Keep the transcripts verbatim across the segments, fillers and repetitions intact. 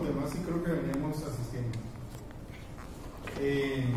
los demás sí creo que veníamos asistiendo. Eh,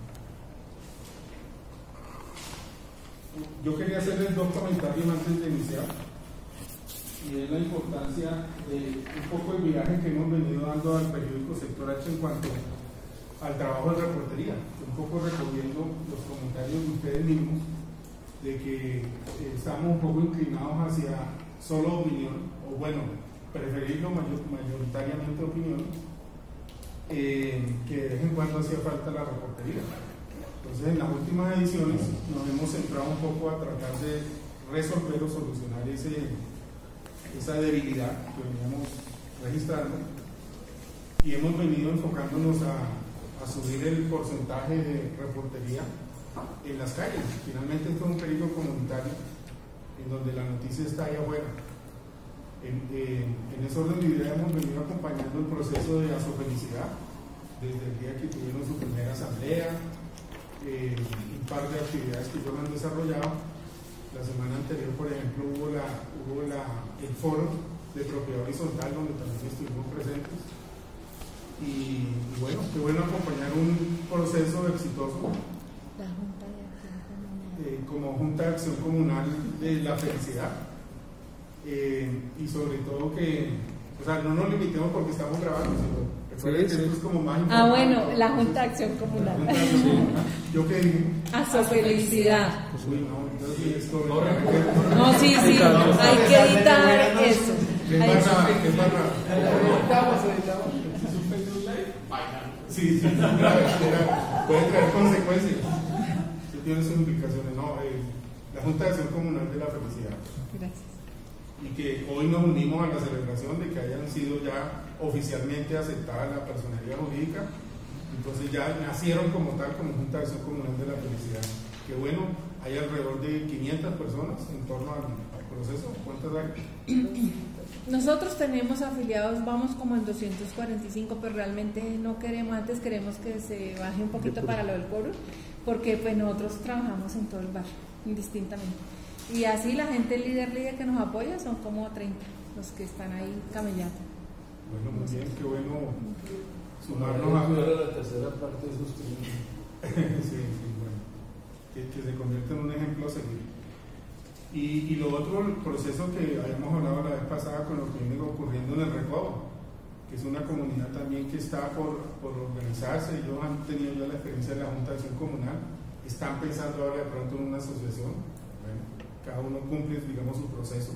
yo quería hacerles dos comentarios antes de iniciar, y es la importancia de un poco el viaje que hemos venido dando al periódico Sector H en cuanto al trabajo de reportería, un poco recogiendo los comentarios de ustedes mismos, de que eh, estamos un poco inclinados hacia solo opinión, o bueno, preferirlo mayor, mayoritariamente opinión, eh, que de vez en cuando hacía falta la reportería. Entonces, en las últimas ediciones nos hemos centrado un poco a tratar de resolver o solucionar ese, esa debilidad que veníamos registrando, y hemos venido enfocándonos a, a subir el porcentaje de reportería en las calles. Finalmente, esto es un periódico comunitario en donde la noticia está ahí afuera. En, en, en ese orden de idea hemos venido acompañando el proceso de Asofelicidad desde el día que tuvieron su primera asamblea, eh, un par de actividades que ellos han desarrollado. La semana anterior, por ejemplo, hubo, la, hubo la, el foro de propiedad horizontal donde también estuvimos presentes, y, y bueno, qué bueno acompañar un proceso exitoso La Junta de Acción Comunal. eh, como Junta de Acción Comunal de la Felicidad. Eh, y sobre todo que, o sea, no nos limitemos porque estamos grabando, sino recuerden que esto es como más importante. Ah, bueno, la Junta de Acción Comunal. La Junta de Acción Comunal. ¿Yo qué dije? A su felicidad. Pues, uy, no, entonces esto No, sí, sí, hay que editar eso. ¿Qué Hay- pasa? ¿Qué pasa? Editamos, editamos. Sí, sí, grave, grave. Puede traer consecuencias. Eso tiene sus implicaciones. No, eh, la Junta de Acción Comunal de la Felicidad. Gracias. Y que hoy nos unimos a la celebración de que hayan sido ya oficialmente aceptada la personería jurídica. Entonces ya nacieron como tal, como Junta de Acción Comunal de la Felicidad. Que bueno, hay alrededor de quinientas personas en torno al, al proceso. ¿Cuántas hay? Nosotros tenemos afiliados, vamos como en doscientos cuarenta y cinco, pero realmente no queremos, antes queremos que se baje un poquito para lo del cobro, porque pues nosotros trabajamos en todo el barrio, indistintamente. Y así la gente líder líder que nos apoya son como treinta los que están ahí camellando. Bueno, muy bien, qué bueno sumarnos Vamos a... a ver la tercera parte de esos clientes. Sí, sí, bueno, que, que se convierta en un ejemplo a seguir. Y, y lo otro, el proceso que habíamos hablado la vez pasada con lo que viene ocurriendo en el Recodo, que es una comunidad también que está por, por organizarse. Ellos han tenido ya la experiencia de la Junta de Acción Comunal, están pensando ahora de pronto en una asociación. Bueno, cada uno cumple, digamos, su proceso.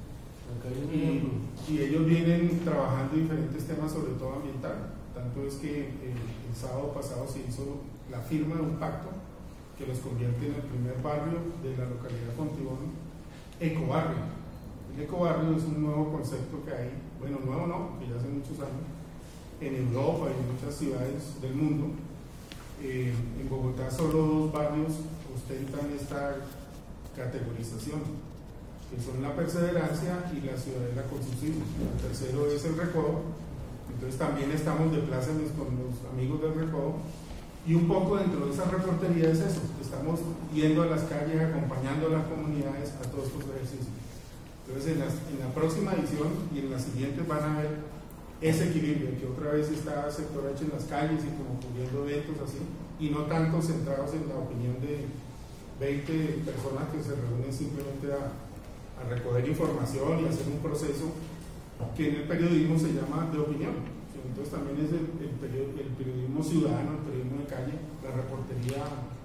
Y, y ellos vienen trabajando diferentes temas, sobre todo ambiental. Tanto es que el, el sábado pasado se hizo la firma de un pacto que los convierte en el primer barrio de la localidad de Fontibón, ecobarrio. El ecobarrio es un nuevo concepto que hay, bueno, nuevo no, que ya hace muchos años, en Europa y en muchas ciudades del mundo. Eh, en Bogotá solo dos barrios ostentan esta categorización, que son la Perseverancia y la Ciudadela con Subsidios. El tercero es el Recodo. Entonces también estamos de plácemes con los amigos del Recodo. Y un poco dentro de esa reportería es eso, estamos yendo a las calles, acompañando a las comunidades a todos estos ejercicios. Entonces en la, en la próxima edición y en la siguiente van a ver ese equilibrio, que otra vez está Sector H en las calles y como cubriendo eventos así, y no tanto centrados en la opinión de veinte personas que se reúnen simplemente a, a recoger información y hacer un proceso que en el periodismo se llama de opinión. Entonces también es el, el, period, el periodismo ciudadano, el periodismo de calle, la reportería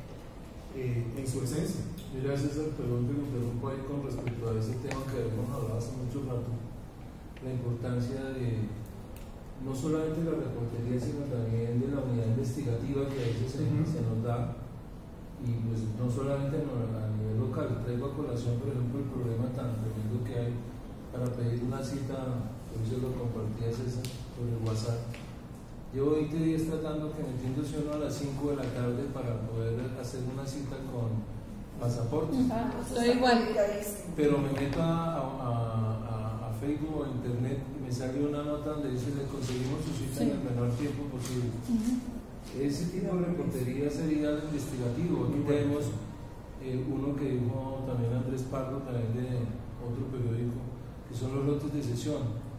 eh, en su esencia. Mira, César, perdón que me interrumpo ahí con respecto a ese tema que habíamos hablado hace mucho rato, la importancia de no solamente la reportería, sino también de la unidad investigativa que a veces se, uh-huh. se nos da, y pues no solamente a nivel local. Traigo a colación, por ejemplo, el problema tan tremendo que hay para pedir una cita, por eso lo compartí a César por el WhatsApp. Llevo veinte días tratando que metiéndose uno a las cinco de la tarde para poder hacer una cita con pasaportes. Ah, estoy igual. Pero me meto a, a, a, a Facebook o a internet y me sale una nota donde dice que conseguimos su cita sí. en el menor tiempo posible. Uh-huh. Ese tipo de reportería sería el investigativo. Aquí tenemos eh, uno que dijo también Andrés Pardo, también de otro periódico, que son los lotes de sesión.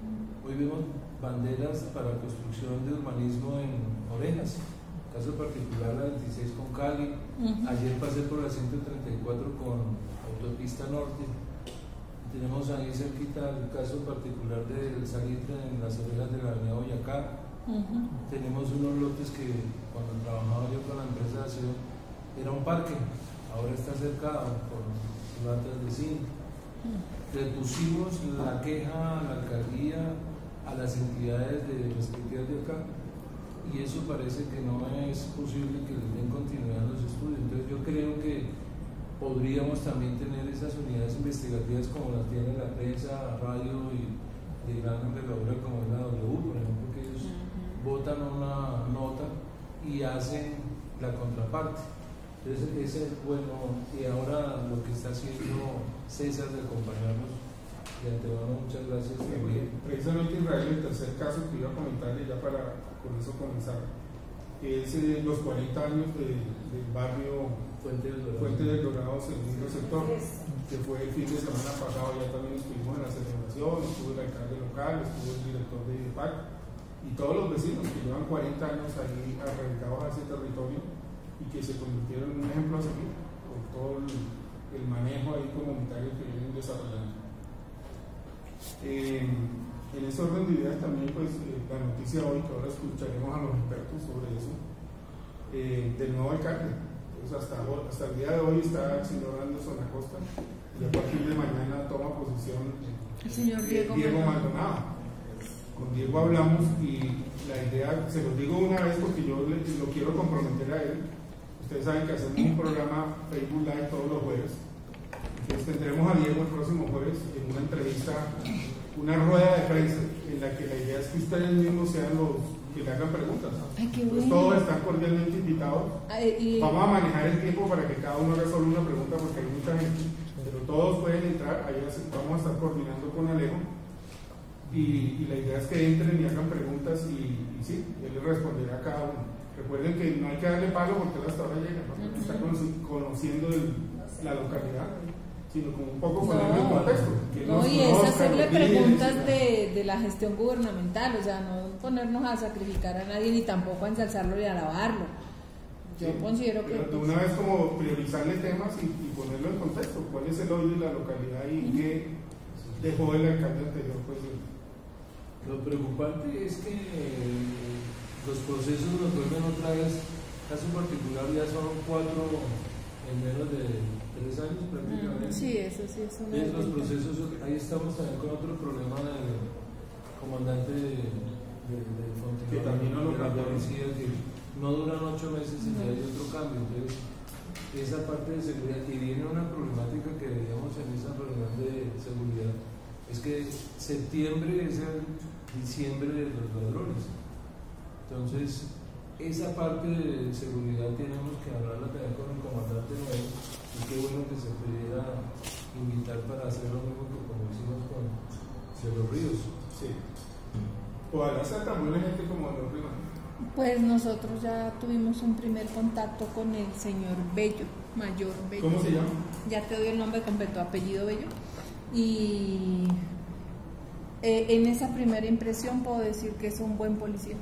Hoy vemos banderas para construcción de urbanismo en Orejas, caso particular la veintiséis con Cali. Uh-huh. Ayer pasé por la ciento treinta y cuatro con Autopista Norte. Tenemos ahí cerquita el caso particular del Salitre en las orejas de la avenida Boyacá. Uh-huh. Tenemos unos lotes que cuando trabajaba yo con la empresa de aseo era un parque, ahora está cercado por latas de zinc. Uh-huh. Repusimos la queja a la alcaldía, a las entidades de respectivas de acá, y eso parece que no es posible que les den continuidad a los estudios. Entonces yo creo que podríamos también tener esas unidades investigativas como las tiene la prensa, radio y de gran envergadura como es la W, por ejemplo, que ellos uh-huh. votan una nota y hacen la contraparte. Entonces ese es bueno, y ahora lo que está haciendo César de acompañarnos. De antemano, muchas gracias. Sí, precisamente Israel, el tercer caso que iba a comentarle ya para con eso comenzar, es eh, los cuarenta años de, del barrio Fuente del Dorado, Fuente del Dorado, segundo sector, que fue el fin de semana pasado. Ya también estuvimos en la celebración, estuvo el alcalde local, estuvo el director de I D E P A C y todos los vecinos que llevan cuarenta años ahí arraigados a ese territorio y que se convirtieron en un ejemplo a seguir por todo el, el manejo ahí comunitario que vienen desarrollando. Eh, en ese orden de ideas también pues eh, la noticia hoy, que ahora escucharemos a los expertos sobre eso, eh, del nuevo alcalde. Pues hasta, hasta el día de hoy está el señor Anderson Acosta y a partir de mañana toma posesión el señor Diego, Diego Maldonado. Con Diego hablamos y la idea, se los digo una vez porque yo le, lo quiero comprometer a él. Ustedes saben que hacemos un programa Facebook Live todos los jueves. Entonces tendremos a Diego el próximo jueves en una entrevista, una rueda de prensa en la que la idea es que ustedes mismos sean los que le hagan preguntas. Ay, qué pues bueno. Todos están cordialmente invitados. Ay, y... Vamos a manejar el tiempo para que cada uno haga solo una pregunta porque hay mucha gente, pero todos pueden entrar. Ahí vamos a estar coordinando con Alejo y, y la idea es que entren y hagan preguntas y, y sí, él les responderá a cada uno. Recuerden que no hay que darle palo porque él hasta ahora llega, ¿no? Uh-huh. Está conociendo el, la localidad, sino como un poco ponerlo no, en contexto. Que no, y es hacerle preguntas de, de la gestión gubernamental, o sea, no ponernos a sacrificar a nadie ni tampoco a ensalzarlo y a alabarlo. Yo sí, considero que... Pero de una vez como priorizarle temas y, y ponerlo en contexto, cuál es el hoy de la localidad y uh-huh. qué dejó el alcalde anterior. Pues, lo preocupante es que los procesos nos vuelven otra vez, caso particular ya son cuatro en menos de tres años prácticamente. Sí, eso sí es una. Y los procesos, ahí estamos también con otro problema del comandante de, de, de Fontenot, que también no lo de la policía, que no duran ocho meses y ya hay otro cambio. Entonces, esa parte de seguridad, y viene una problemática que veíamos en esa reunión de seguridad, es que septiembre es el diciembre de los ladrones. Entonces, esa parte de seguridad tenemos que hablarla también con el comandante nuevo, y qué bueno que se pudiera invitar para hacer lo mismo que como hicimos con Los Ríos. Sí. Ojalá sea tan buena gente como Los Ríos. Pues nosotros ya tuvimos un primer contacto con el señor Bello, mayor Bello. ¿Cómo se llama? Ya te doy el nombre completo, apellido Bello. Y eh, en esa primera impresión puedo decir que es un buen policía.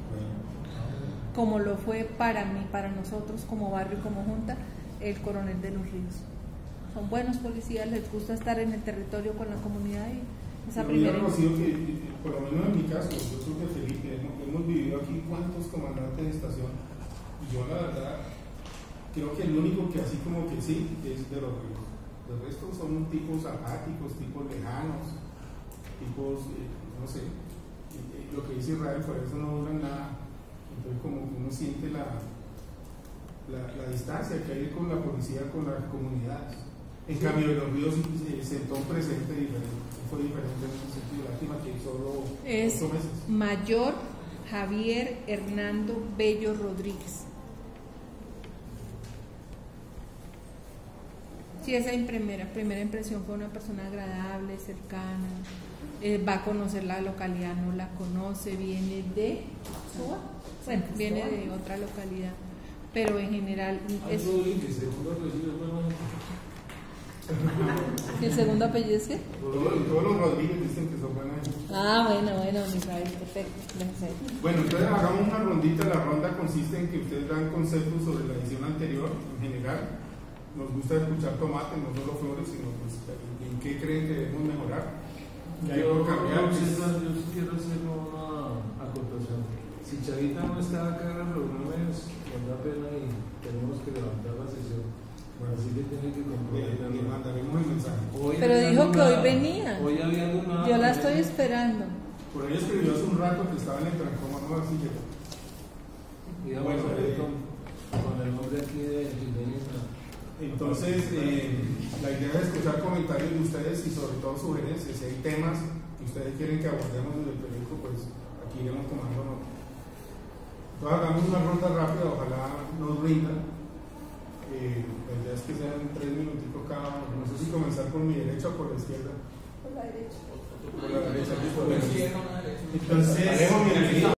Como lo fue para mí, para nosotros como barrio y como junta, el coronel de Los Ríos. Son buenos policías, les gusta estar en el territorio con la comunidad y esa yo primera impresión. Que, por lo menos en mi caso, yo creo que Felipe, hemos, hemos vivido aquí cuántos comandantes de estación y yo la verdad creo que el único que así como que sí es de Los Ríos. El resto son tipos apáticos, tipos lejanos, tipos, eh, no sé, eh, lo que dice Israel, por eso no duran nada. Entonces como que uno siente la, la, la distancia que hay con la policía, con las comunidades. En sí. Cambio de Los Ríos se sentó un presente diferente, fue diferente en ese sentido. Lástima que solo es ocho meses. Mayor Javier Hernando Bello Rodríguez. Sí, esa primera, primera impresión fue una persona agradable, cercana, eh, va a conocer la localidad, no la conoce, viene de Suba, bueno, viene de otra localidad, pero en general es... ¿Y el segundo apellido es qué? Todos, todos los Rodríguez dicen que son buenas. Ah, bueno, bueno, Misael, perfecto. Bueno, entonces hagamos una rondita. La ronda consiste en que ustedes dan conceptos sobre la edición anterior en general. Nos gusta escuchar Tomate, no solo Flores, sino pues, en qué creen que debemos mejorar. ¿Qué hay por cambiar? Yo, yo, yo quiero hacer una acotación. Si Chavita no está acá en las reuniones, nos da pena y tenemos que levantar la sesión. Bueno, así que tiene que comprometer. Le mandaremos el mensaje. Hoy Pero dijo que una, hoy venía. Hoy había una. Yo la estoy esperando. Por ahí escribió hace un rato que estaba en el trancoma, no así que. Y vamos bueno, a ver eh, con, con el nombre aquí de Jiménez. Entonces, eh, la idea es escuchar comentarios de ustedes y sobre todo sugerencias. Si hay temas que ustedes quieren que abordemos en el periódico, pues aquí iremos tomando nota. Entonces, hagamos una ronda rápida, ojalá nos rindan. Eh, la idea es que sean tres minutitos cada uno. No sé si comenzar por mi derecha o por la izquierda. Por la derecha. Por la derecha. Por la derecha. Entonces,